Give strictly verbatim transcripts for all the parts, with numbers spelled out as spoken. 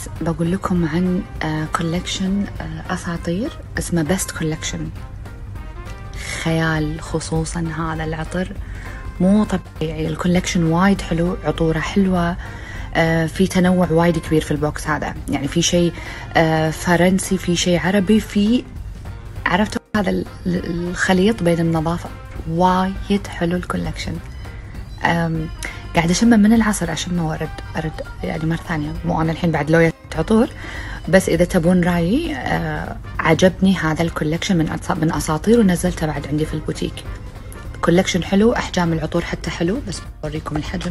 بقول لكم عن كولكشن أساطير اسمه بيست كولكشن. خيال، خصوصا هذا العطر مو طبيعي. الكولكشن وايد حلو، عطوره حلوة، في تنوع وايد كبير في البوكس هذا. يعني في شيء فرنسي، في شيء عربي، في عرفتوا هذا الخليط بين النظافة. وايد حلو الكولكشن. قاعدة أشمه من العصر، أشمه وأرد أرد يعني مرة ثانية. مو أنا الحين بعد لوية عطور، بس إذا تبون رأيي آه عجبني هذا الكولكشن من من أساطير، ونزلته بعد عندي في البوتيك. كولكشن حلو، أحجام العطور حتى حلو، بس بوريكم الحجم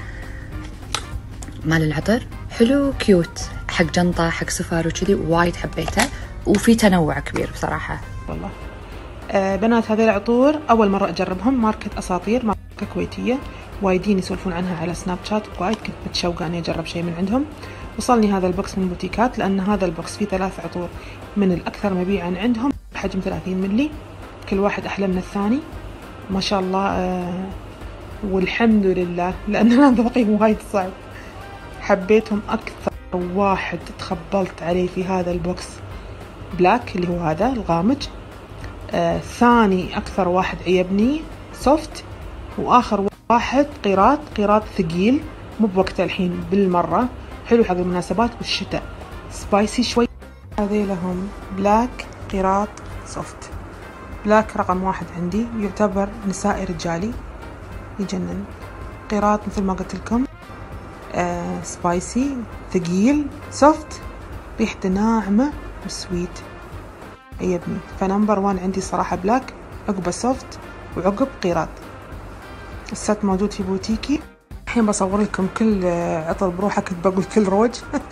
مال العطر. حلو كيوت، حق جنطة، حق سفر وكذي، وايد حبيته، وفي تنوع كبير بصراحة. والله آه بنات، هذه العطور أول مرة أجربهم. ماركة أساطير، ماركة كويتية، وايدين يسولفون عنها على سناب شات، وايد كنت متشوقة اني اجرب شيء من عندهم. وصلني هذا البوكس من بوتيكات، لان هذا البوكس فيه ثلاث عطور من الاكثر مبيعا عندهم، حجم ثلاثين ملي، كل واحد احلى من الثاني ما شاء الله. آه والحمد لله، لان انا ذوقي وايد صعب. حبيتهم اكثر واحد تخبلت عليه في هذا البوكس بلاك، اللي هو هذا الغامج. آه ثاني اكثر واحد عجبني سوفت، واخر واحد قيراط. قيراط ثقيل، مو بوقته الحين بالمرة، حلو حق المناسبات والشتاء، سبايسي شوي. هذي لهم بلاك، قيراط، سوفت. بلاك رقم واحد عندي، يعتبر نسائي رجالي، يجنن. قيراط مثل ما قلت لكم آه سبايسي ثقيل. سوفت ريحته ناعمة وسويت، عجبني. فنمبر وان عندي صراحة بلاك، عقبه سوفت، وعقب قيراط. الست موجود في بوتيكي. الحين بصور لكم كل عطر بروحه، كنت بقول كل روج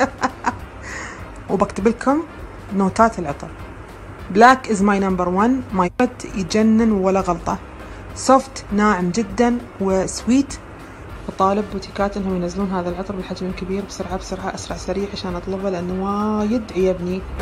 وبكتب لكم نوتات العطر. بلاك از ماي نمبر وان، ماي فت يجنن ولا غلطه. سوفت ناعم جدا وسويت. وطالب بوتيكات انهم ينزلون هذا العطر بالحجم الكبير بسرعه بسرعه، اسرع سريع عشان اطلبه، لانه وايد عجبني.